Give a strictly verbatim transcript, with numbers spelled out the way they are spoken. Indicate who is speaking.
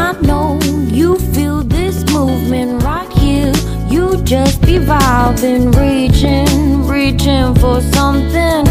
Speaker 1: I know you feel this movement right here. You just be vibing, reaching, reaching for something